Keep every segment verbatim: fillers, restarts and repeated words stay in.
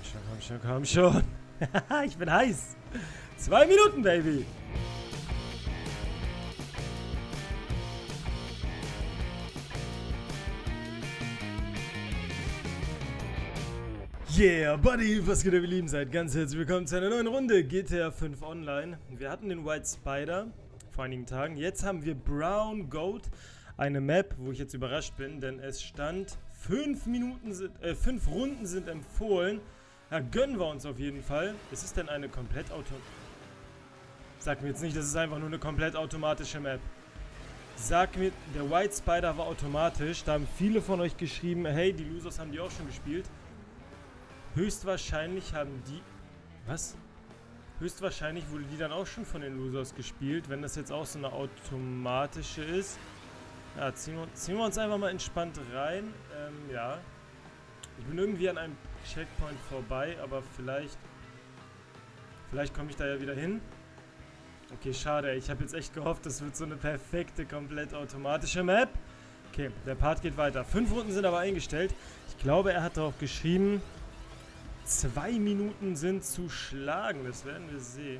schon, komm schon, komm schon. Ich bin heiß. Zwei Minuten, Baby. Yeah, Buddy, was geht, ihr Lieben? Seid ganz herzlich willkommen zu einer neuen Runde G T A fünf Online. Wir hatten den White Spider vor einigen Tagen. Jetzt haben wir Brown Goat, eine Map, wo ich jetzt überrascht bin, denn es stand fünf Minuten sind, äh, fünf Runden sind empfohlen. Ja, gönnen wir uns auf jeden Fall. Ist es denn eine komplett auto... Sag mir jetzt nicht, das ist einfach nur eine komplett automatische Map. Sag mir, der White Spider war automatisch. Da haben viele von euch geschrieben, hey, die Losers haben die auch schon gespielt. Höchstwahrscheinlich haben die... Was? Höchstwahrscheinlich wurde die dann auch schon von den Losers gespielt, wenn das jetzt auch so eine automatische ist. Ja, ziehen wir, ziehen wir uns einfach mal entspannt rein. Ähm, ja. Ich bin irgendwie an einem Checkpoint vorbei, aber vielleicht... Vielleicht komme ich da ja wieder hin. Okay, schade, ey. Ich habe jetzt echt gehofft, das wird so eine perfekte, komplett automatische Map. Okay, der Part geht weiter. Fünf Runden sind aber eingestellt. Ich glaube, er hat auch geschrieben... Zwei Minuten sind zu schlagen, das werden wir sehen.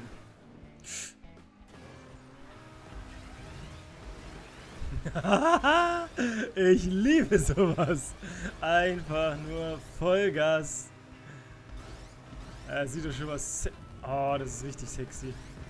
Ähm ich liebe sowas. Einfach nur Vollgas. Äh, sieht doch schon was... Oh, das ist richtig sexy.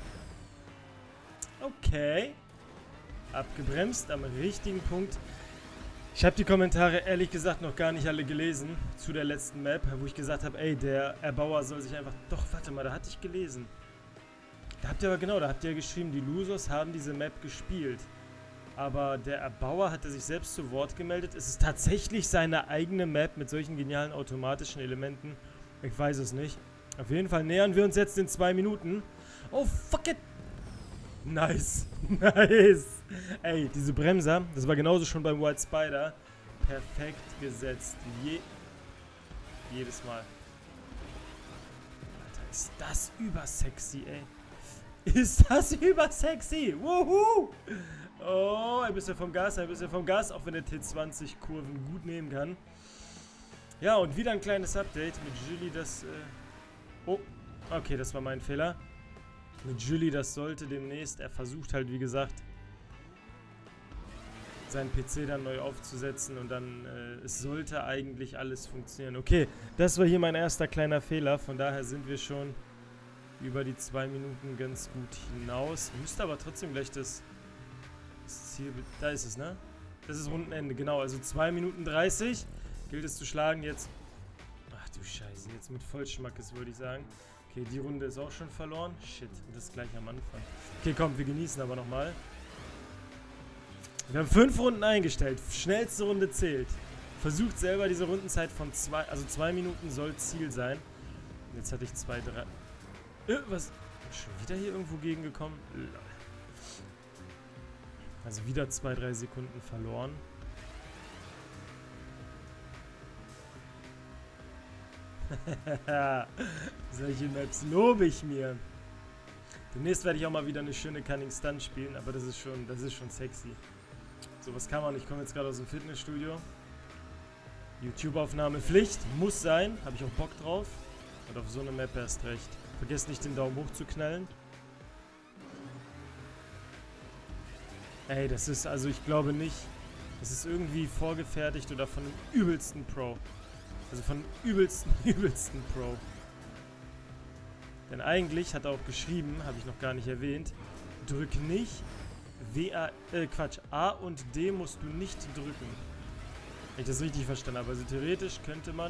Okay. Abgebremst am richtigen Punkt. Ich habe die Kommentare ehrlich gesagt noch gar nicht alle gelesen zu der letzten Map, wo ich gesagt habe, ey, der Erbauer soll sich einfach... Doch, warte mal, da hatte ich gelesen. Da habt ihr aber genau, da habt ihr geschrieben, die Losers haben diese Map gespielt. Aber der Erbauer hatte sich selbst zu Wort gemeldet. Es ist tatsächlich seine eigene Map mit solchen genialen automatischen Elementen. Ich weiß es nicht. Auf jeden Fall nähern wir uns jetzt in zwei Minuten. Oh, fuck it! Nice, nice. Ey, diese Bremser, das war genauso schon beim White Spider. Perfekt gesetzt. Je jedes Mal. Alter, ist das übersexy, ey. Ist das übersexy? Wuhu! Oh, ein bisschen vom Gas, ein bisschen vom Gas, auch wenn der T zwanzig Kurven gut nehmen kann. Ja, und wieder ein kleines Update mit Julie, das... Äh oh, okay, das war mein Fehler. Mit Julie, das sollte demnächst, er versucht halt, wie gesagt, seinen P C dann neu aufzusetzen und dann, äh, es sollte eigentlich alles funktionieren. Okay, das war hier mein erster kleiner Fehler, von daher sind wir schon über die zwei Minuten ganz gut hinaus. Müsste aber trotzdem gleich das, das Ziel, da ist es, ne? Das ist Rundenende, genau, also zwei Minuten dreißig gilt es zu schlagen jetzt. Ach du Scheiße, jetzt mit Vollschmackes würde ich sagen. Okay, die Runde ist auch schon verloren. Shit, das ist gleich am Anfang. Okay, komm, wir genießen aber nochmal. Wir haben fünf Runden eingestellt. Schnellste Runde zählt. Versucht selber diese Rundenzeit von zwei, also zwei Minuten soll Ziel sein. Jetzt hatte ich zwei, drei... Äh, was? Schon wieder hier irgendwo gegengekommen? Also wieder zwei, drei Sekunden verloren. Solche Maps lobe ich mir. Demnächst werde ich auch mal wieder eine schöne Cunning Stunt spielen, aber das ist schon, das ist schon sexy. So, was kann man? Ich komme jetzt gerade aus dem Fitnessstudio. YouTube-Aufnahme Pflicht, muss sein, habe ich auch Bock drauf. Und auf so eine Map erst recht. Vergesst nicht, den Daumen hoch zu knallen. Ey, das ist, also ich glaube nicht, das ist irgendwie vorgefertigt oder von dem übelsten Pro. Also von übelsten, übelsten Pro. Denn eigentlich hat er auch geschrieben, habe ich noch gar nicht erwähnt, drück nicht W A, äh, Quatsch, A und D musst du nicht drücken. Wenn ich das richtig verstanden habe. Also theoretisch könnte man...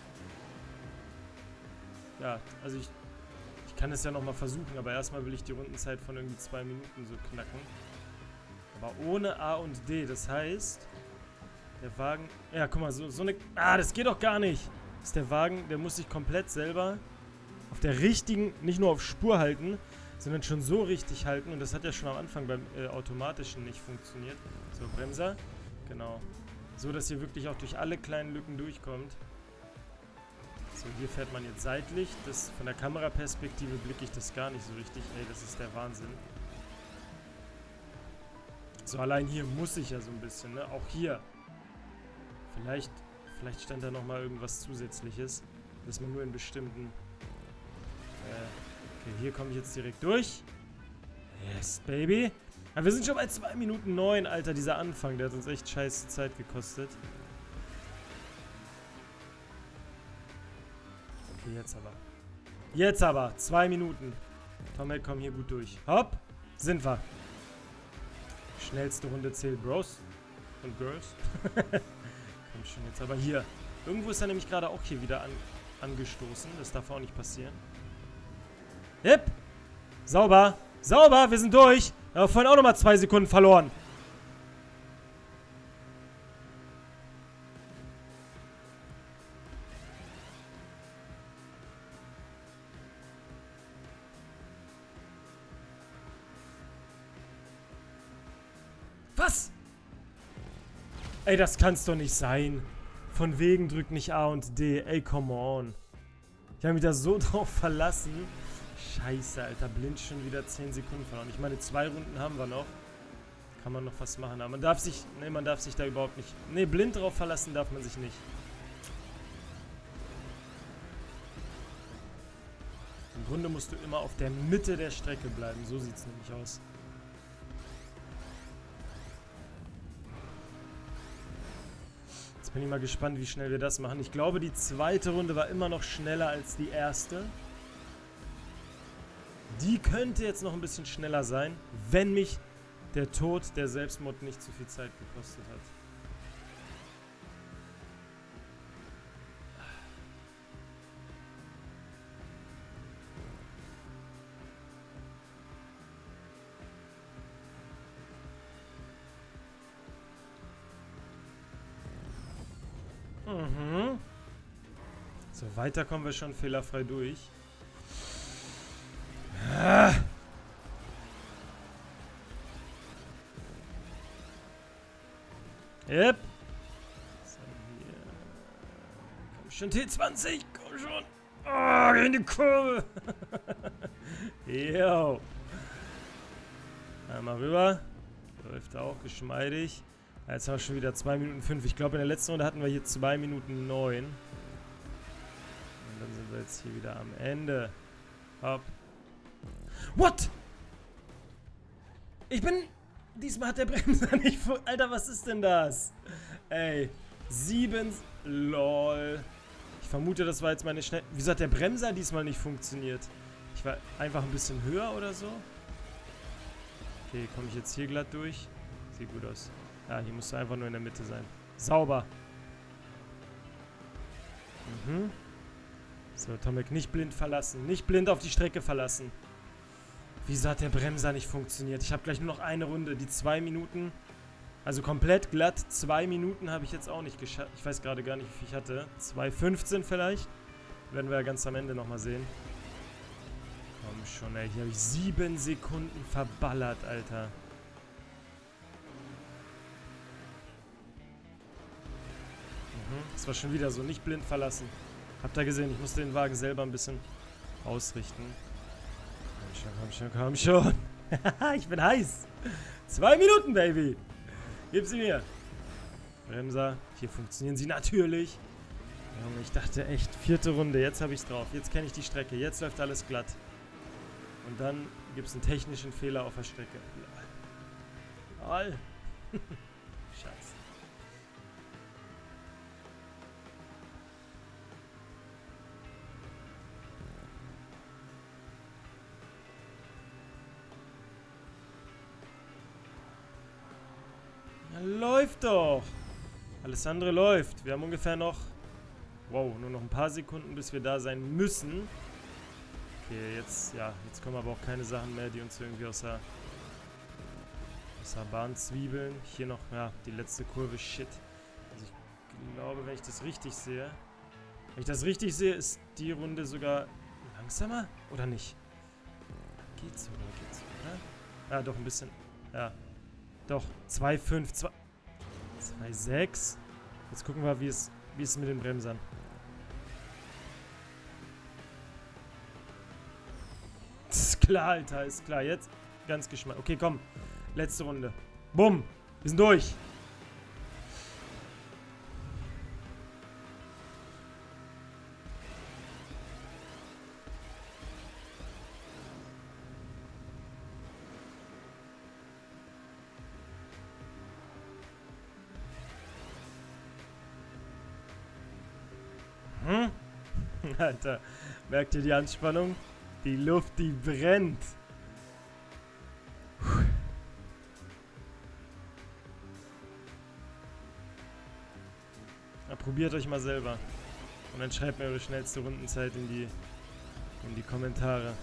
Ja, also ich, ich kann es ja nochmal versuchen, aber erstmal will ich die Rundenzeit von irgendwie zwei Minuten so knacken. Aber ohne A und D, das heißt... Der Wagen... Ja, guck mal, so, so eine... Ah, das geht doch gar nicht! Das ist der Wagen, der muss sich komplett selber auf der richtigen, nicht nur auf Spur halten, sondern schon so richtig halten. Und das hat ja schon am Anfang beim äh, Automatischen nicht funktioniert. So, Bremser. Genau. So, dass ihr wirklich auch durch alle kleinen Lücken durchkommt. So, hier fährt man jetzt seitlich. Das, von der Kameraperspektive blicke ich das gar nicht so richtig. Ey, das ist der Wahnsinn. So, allein hier muss ich ja so ein bisschen, ne? Auch hier. Vielleicht, vielleicht stand da nochmal irgendwas Zusätzliches. Dass man nur in bestimmten... Äh, okay, hier komme ich jetzt direkt durch. Yes, baby. Aber wir sind schon bei zwei Minuten neun, Alter. Dieser Anfang, der hat uns echt scheiße Zeit gekostet. Okay, jetzt aber. Jetzt aber. Zwei Minuten. Tomek, komm hier gut durch. Hopp. Sind wir. Schnellste Runde zählt, Bros. Und Girls. Komm schon jetzt aber hier. Irgendwo ist er nämlich gerade auch hier wieder an, angestoßen. Das darf auch nicht passieren. Yep. Sauber. Sauber. Wir sind durch. Wir haben vorhin auch nochmal zwei Sekunden verloren. Was? Ey, das kann's doch nicht sein. Von wegen drückt nicht A und D. Ey, come on. Ich habe mich da so drauf verlassen. Scheiße, Alter. Blind schon wieder zehn Sekunden verloren. Ich meine, zwei Runden haben wir noch. Kann man noch was machen. Aber man darf sich... Ne, man darf sich da überhaupt nicht... Ne, blind drauf verlassen darf man sich nicht. Im Grunde musst du immer auf der Mitte der Strecke bleiben. So sieht's nämlich aus. Jetzt bin ich mal gespannt, wie schnell wir das machen. Ich glaube, die zweite Runde war immer noch schneller als die erste. Die könnte jetzt noch ein bisschen schneller sein, wenn mich der Tod der Selbstmord nicht zu viel Zeit gekostet hat. Mhm. So, weiter kommen wir schon fehlerfrei durch. Ah. Yep. So, hier. Komm schon, T zwanzig, komm schon. Oh, in die Kurve. Yo. Einmal rüber. Läuft auch geschmeidig. Jetzt haben wir schon wieder zwei Minuten fünf. Ich glaube, in der letzten Runde hatten wir hier zwei Minuten neun. Und dann sind wir jetzt hier wieder am Ende. Hopp. What? Ich bin... Diesmal hat der Bremser nicht... Alter, was ist denn das? Ey. Sieben... Lol. Ich vermute, das war jetzt meine schnell... Wieso hat der Bremser diesmal nicht funktioniert? Ich war einfach ein bisschen höher oder so. Okay, komme ich jetzt hier glatt durch? Sieht gut aus. Ja, hier musst du einfach nur in der Mitte sein. Sauber. Mhm. So, Tomek, nicht blind verlassen. Nicht blind auf die Strecke verlassen. Wieso hat der Bremser nicht funktioniert? Ich habe gleich nur noch eine Runde. Die zwei Minuten, also komplett glatt, zwei Minuten habe ich jetzt auch nicht geschafft. Ich weiß gerade gar nicht, wie viel ich hatte. zwei fünfzehn vielleicht. Werden wir ja ganz am Ende nochmal sehen. Komm schon, ey. Hier habe ich sieben Sekunden verballert, Alter. Das war schon wieder so, nicht blind verlassen. Habt ihr gesehen, ich musste den Wagen selber ein bisschen ausrichten. Komm schon, komm schon, komm schon. Ich bin heiß. Zwei Minuten, Baby. Gib sie mir. Bremser, hier funktionieren sie natürlich. Ich dachte echt, vierte Runde, jetzt habe ich es drauf. Jetzt kenne ich die Strecke, jetzt läuft alles glatt. Und dann gibt es einen technischen Fehler auf der Strecke. Lol. Scheiße. Ja, läuft doch. Alles andere läuft. Wir haben ungefähr noch... Wow, nur noch ein paar Sekunden, bis wir da sein müssen. Okay, jetzt, ja, jetzt kommen aber auch keine Sachen mehr, die uns irgendwie aus der, aus der Bahn zwiebeln. Hier noch, ja, die letzte Kurve, shit. Also ich glaube, wenn ich das richtig sehe, wenn ich das richtig sehe, ist die Runde sogar langsamer, oder nicht? Geht's oder geht's, oder? Ja, doch, ein bisschen, ja. Doch, zwei fünf, zwei sechs. Jetzt gucken wir, wie es, wie es mit den Bremsern. Ist klar, Alter, ist klar. Jetzt ganz geschmack. Okay, komm. Letzte Runde. Bumm. Wir sind durch. Alter, merkt ihr die Anspannung? Die Luft, die brennt. Puh. Ja, probiert euch mal selber. Und dann schreibt mir eure schnellste Rundenzeit in die, in die Kommentare.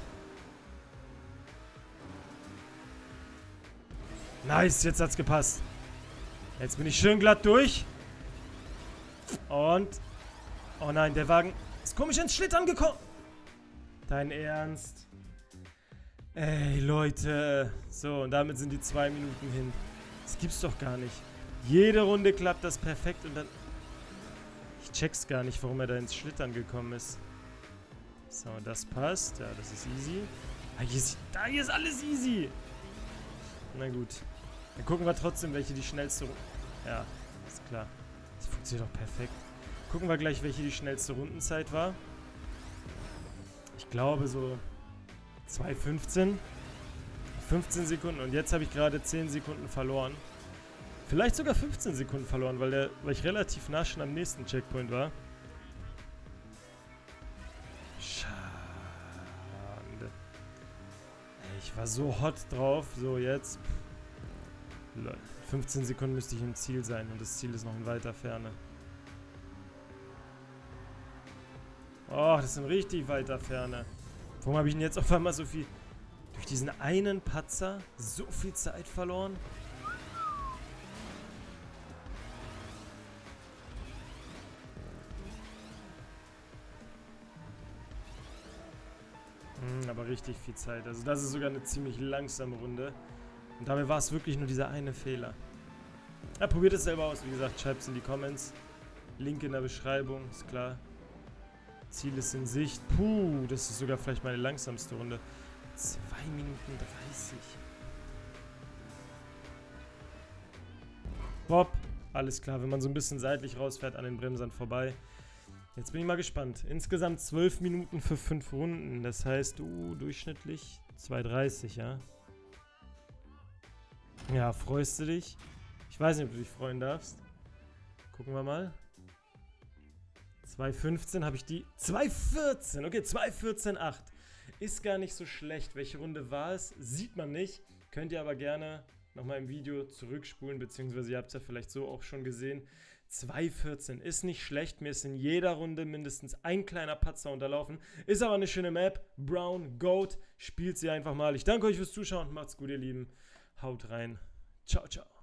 Nice, jetzt hat's gepasst. Jetzt bin ich schön glatt durch. Und... Oh nein, der Wagen ist komisch ins Schlittern gekommen. Dein Ernst? Ey, Leute. So, und damit sind die zwei Minuten hin. Das gibt's doch gar nicht. Jede Runde klappt das perfekt und dann... Ich check's gar nicht, warum er da ins Schlittern gekommen ist. So, das passt. Ja, das ist easy. Ah, hier ist, da hier ist alles easy. Na gut. Dann gucken wir trotzdem, welche die schnellste... Ja, ist klar. Das funktioniert doch perfekt. Gucken wir gleich, welche die schnellste Rundenzeit war. Ich glaube so zwei fünfzehn. fünfzehn Sekunden. Und jetzt habe ich gerade zehn Sekunden verloren. Vielleicht sogar fünfzehn Sekunden verloren, weil, der, weil ich relativ nah schon am nächsten Checkpoint war. Schade. Ich war so hot drauf. So, jetzt. fünfzehn Sekunden müsste ich im Ziel sein. Und das Ziel ist noch in weiter Ferne. Oh, das ist in richtig weiter Ferne. Warum habe ich denn jetzt auf einmal so viel... Durch diesen einen Patzer so viel Zeit verloren? Hm, aber richtig viel Zeit. Also das ist sogar eine ziemlich langsame Runde. Und dabei war es wirklich nur dieser eine Fehler. Ja, probiert es selber aus. Wie gesagt, schreibt es in die Comments. Link in der Beschreibung, ist klar. Ziel ist in Sicht. Puh, das ist sogar vielleicht meine langsamste Runde. zwei Minuten dreißig. Bob. Alles klar, wenn man so ein bisschen seitlich rausfährt, an den Bremsern vorbei. Jetzt bin ich mal gespannt. Insgesamt zwölf Minuten für fünf Runden. Das heißt, uh, durchschnittlich zwei dreißig, ja? Ja, freust du dich? Ich weiß nicht, ob du dich freuen darfst. Gucken wir mal. zwei fünfzehn habe ich die. zwei vierzehn, okay, zwei vierzehn Komma acht. Ist gar nicht so schlecht. Welche Runde war es? Sieht man nicht. Könnt ihr aber gerne nochmal im Video zurückspulen, beziehungsweise ihr habt es ja vielleicht so auch schon gesehen. zwei vierzehn ist nicht schlecht. Mir ist in jeder Runde mindestens ein kleiner Patzer unterlaufen. Ist aber eine schöne Map. Brown Goat. Spielt sie einfach mal. Ich danke euch fürs Zuschauen. Macht's gut, ihr Lieben. Haut rein. Ciao, ciao.